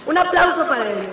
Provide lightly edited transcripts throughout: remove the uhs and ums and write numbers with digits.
Un aplauso para ellos.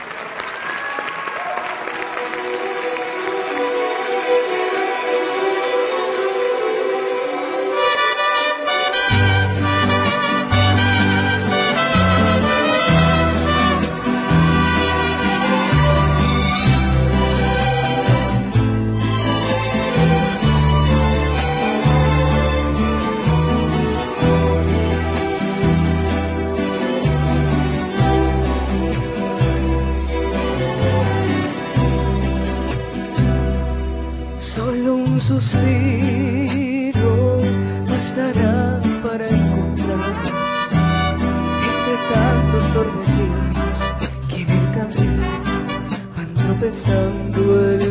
Solo un suspiro bastará para encontrarnos entre tantos torbellinos que en el camino van tropezando el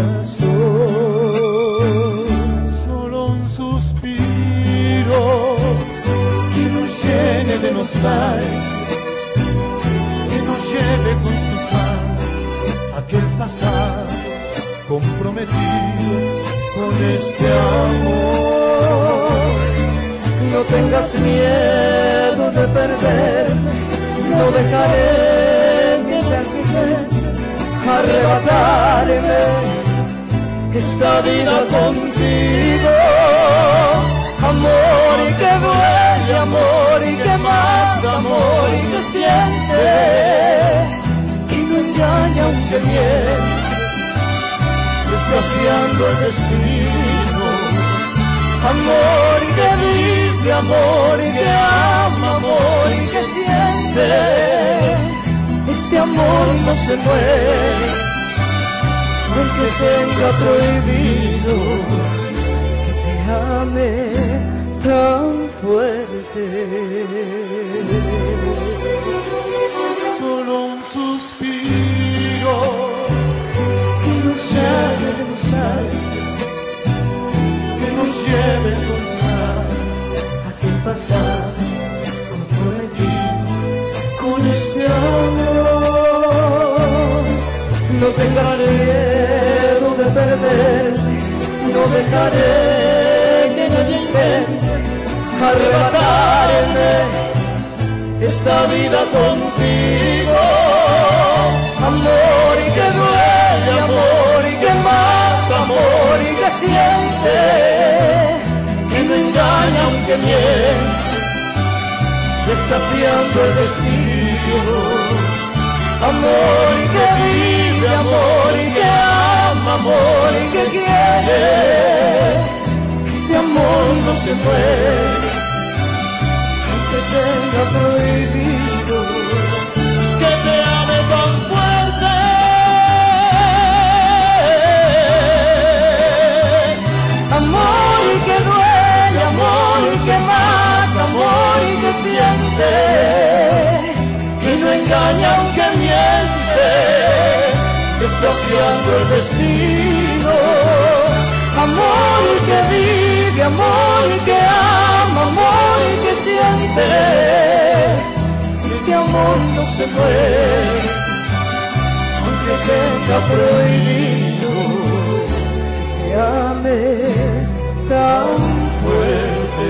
corazón. Solo un suspiro que nos llene de nostalgia, que nos lleve con sus manos aquel pasado comprometido con este amor. No tengas miedo de perderme, no dejaré que me alquile arrebatarme esta vida contigo. Amor y que duele, amor y que mata, amor y que siente, que no engaña aunque miente, desafiando el destino. Amor y que vive, amor y que ama, amor y que siente, este amor no se muere, aunque tenga prohibido que te ame tan fuerte. Solo un suspiro Que nos lleve con paz aquel pasado comprometido con este amor. No tengas miedo de perderme, no dejaré que nadie intente arrebatarme esta vida contigo. Amor y que duele, amor y que mata, amor y que siente, que no engaña aunque miente, desafiando el destino. Amor y que vive, amor y que ama, amor y que quiere, este amor no se muere, aunque tenga prohibido que te ame tan fuerte. Amor y que duele, amor y que mata, amor y que siente, que no engaña aunque miente, desafiando el destino. Amor y que vive, amor y que ama, amor y que siente, este amor no se muere, aunque tenga prohibido que te ame tan fuerte.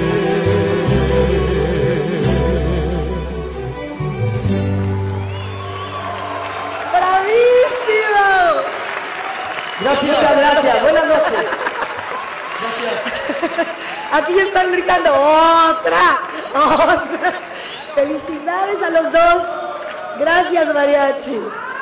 ¡Bravísimo! Gracias. Muchas gracias. Buenas noches. Gracias. Aquí están gritando otra. Felicidades a los dos. Gracias, mariachi.